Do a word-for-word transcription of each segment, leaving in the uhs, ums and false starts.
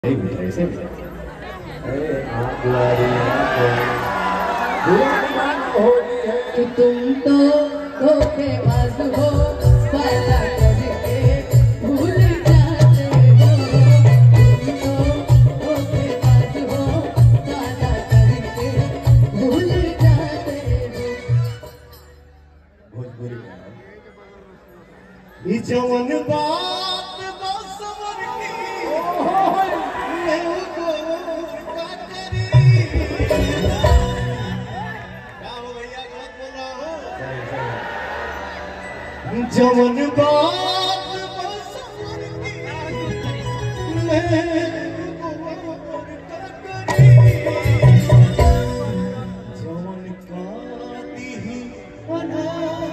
ऐसे कि तुम तो धोखेबाज हो, वादा करके भूल जाते हो। तुम तो धोखेबाज हो, वादा करके भूल जाते हो। भोजपुरी ये जवन बात बसवर की मैं को का करी क्या हो भैया गलत बोल रहा हूँ जवन बात बसवर की मैं को का करी जवन का दी अना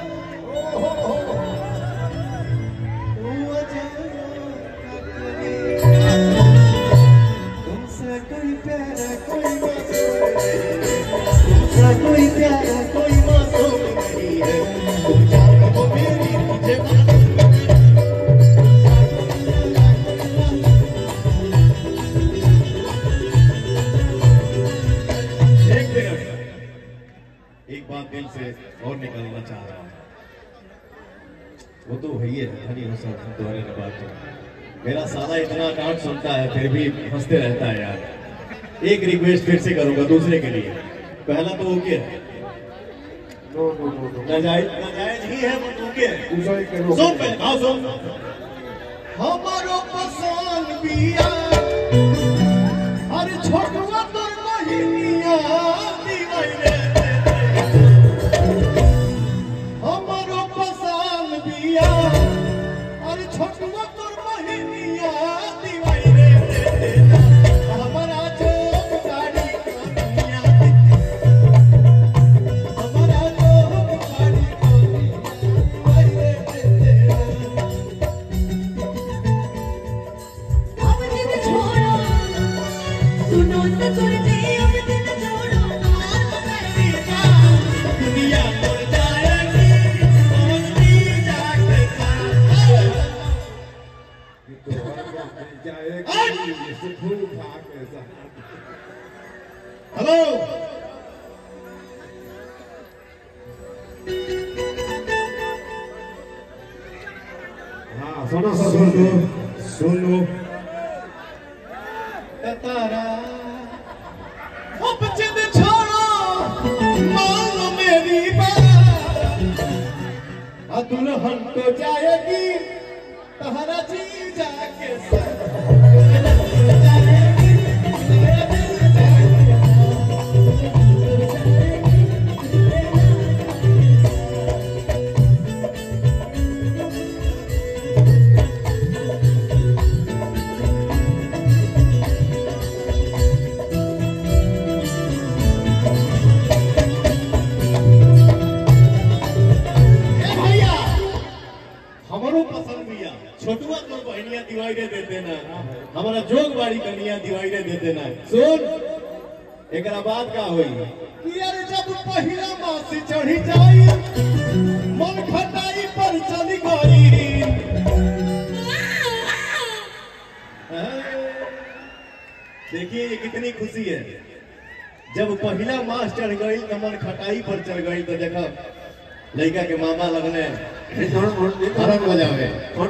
कोई प्यारा कोई कोई प्यारा कोई मासूम नहीं है तुम जान वो मेरी मुझे एक मिनट एक बात दिल से और निकालना चाह रहा हूँ वो तो वही है धनी हो सब तुम्हारे बात मेरा साला इतना डांट सुनता है फिर भी हंसते रहता है यार। एक रिक्वेस्ट फिर से करूंगा दूसरे के लिए। पहला तो ओके है, नो नो नो नो नाजायज नाजायज ही है वो ओके है। दूसरा एक करो सुन पहले आओ सुन हमारो पसंद बिया अरे छोटवा तो महिनिया दीवाई रे हमारो पसंद बिया अरे छोटवा तो महिनिया दीवाई रे हमारा जो गाड़ी कनिया हमारा जो गाड़ी कनिया रे अब दिन छोड़ो, सुनो तो सुनते अब दिन छोड़ो। दुनिया मुड़ जाएगी पहुंचती जाके ये तो हर वक्त जाएगी जैसे फूल फाक ऐसा। हेलो हाँ सुनो सुनो सुनो तारा अब जिद छोड़ो मान मेरी बात आ दुल्हन तो जाएगी तहरा जी जाके हमारो पसंद भैया छोटुआ तो बहनिया दिवाई दे देते ना हमारा जोग बाड़ी कनिया दिवाई दे देते ना सुन एकरा बात का होई कि यार जब पहिला मासी चढ़ी जाई मन खटाई पर चली गई देखिए ये कितनी खुशी है जब पहिला मास चढ़ गई तो मन खटाई पर चढ़ गई तो देखा लड़का के मामा लगने हरन बजावे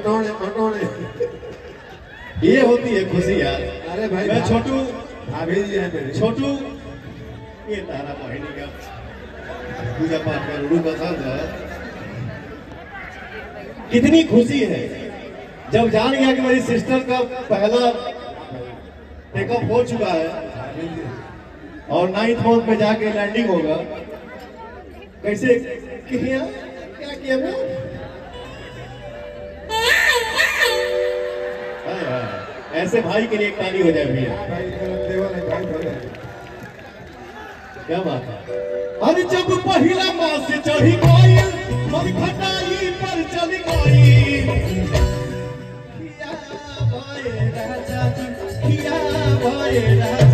ये होती है खुशी यार। अरे भाई मैं छोटू भाभी जी है मेरी छोटू ये तारा बहनी का पूजा पाठ कर रूप पसंद है कितनी खुशी है जब जान गया कि मेरी सिस्टर का पहला टेकअप हो चुका है और नाइन्थ मंथ में जाके लैंडिंग होगा कैसे किया क्या किया मैं ऐसे भाई के लिए एक ताली हो जाए भैया भाई देवल है भाई भले क्या बात है। अरे जब पहिला मास चढ़ी गई मन खटाई पर चली गई किया भाई राजा किया भाई राजा